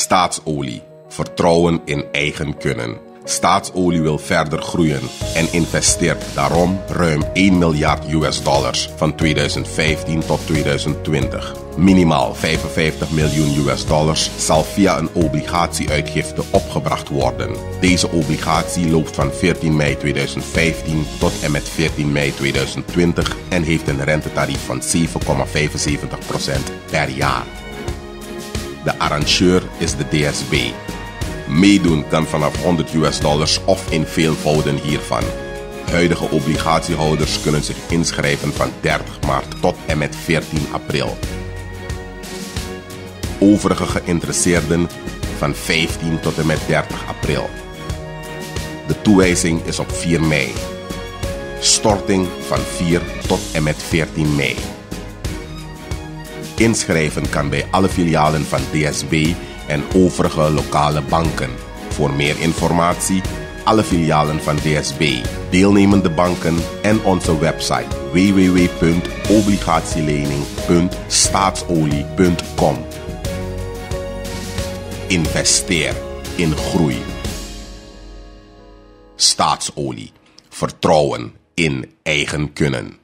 Staatsolie. Vertrouwen in eigen kunnen. Staatsolie wil verder groeien en investeert daarom ruim 1 miljard US-dollars van 2015 tot 2020. Minimaal 55 miljoen US-dollars zal via een obligatieuitgifte opgebracht worden. Deze obligatie loopt van 14 mei 2015 tot en met 14 mei 2020 en heeft een rentetarief van 7,75% per jaar. De arrangeur is de DSB. Meedoen kan vanaf 100 US-dollars of in veelvouden hiervan. Huidige obligatiehouders kunnen zich inschrijven van 30 maart tot en met 14 april. Overige geïnteresseerden van 15 tot en met 30 april. De toewijzing is op 4 mei. Storting van 4 tot en met 14 mei. Inschrijven kan bij alle filialen van DSB en overige lokale banken. Voor meer informatie, alle filialen van DSB, deelnemende banken en onze website www.obligatielening.staatsolie.com. Investeer in groei. Staatsolie. Vertrouwen in eigen kunnen.